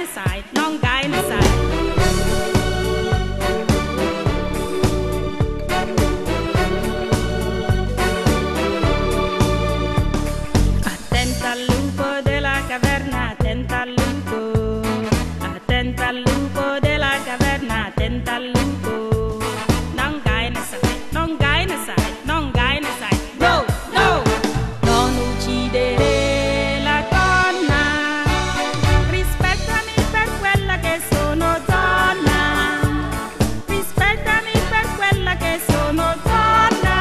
sai, non gai ne sai. Attenta al lupo della caverna, attenta al lupo. Attenta al lupo della caverna, attenta al lupo. Non gai ne sai, non gai ne sai, non gai ne sai. No, no! Non uccidere la donna. Rispettami per quella che sono donna. Rispettami per quella che sono donna.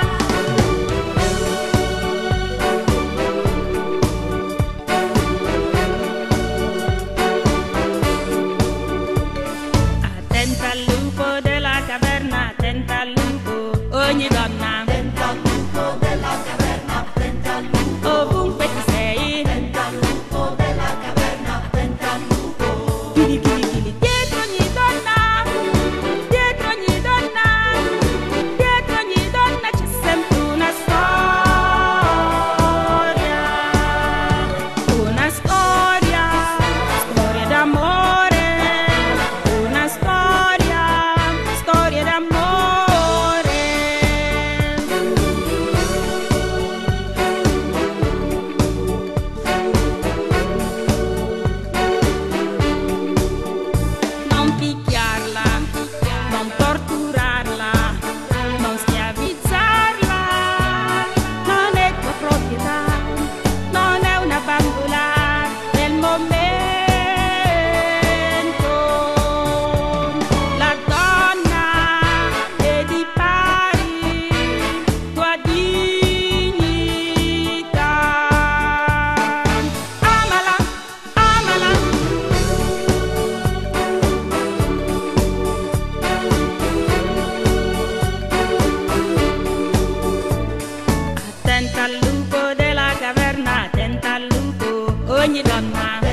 Attenta al lupo della caverna, attenta al lupo, ogni donna. Attenta al lupo della caverna, attenta al lupo. Ovunque tu sei, Attenta al lupo della caverna, attenta al lupo. chili chili chili, dietro ogni donna, dietro ogni donna, dietro ogni donna c'è sempre una storia, storia d'amore, una storia d'amore. Non picchiarla, non torturarla, non schiavizzarla, non è tua proprietà, non è una bambola del momento. La donna è di pari tua dignità. Amala, amala. Attenta al lupo della caverna, attenta al lupo, ogni donna.